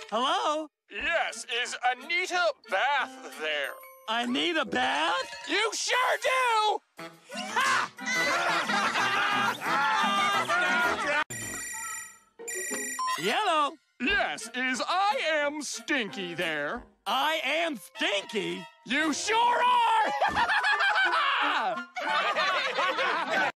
Hello? Yes, is Anita Bath there? I need a bath? You sure do! Yellow. Yes, is I am Stinky there? I am Stinky. You sure are!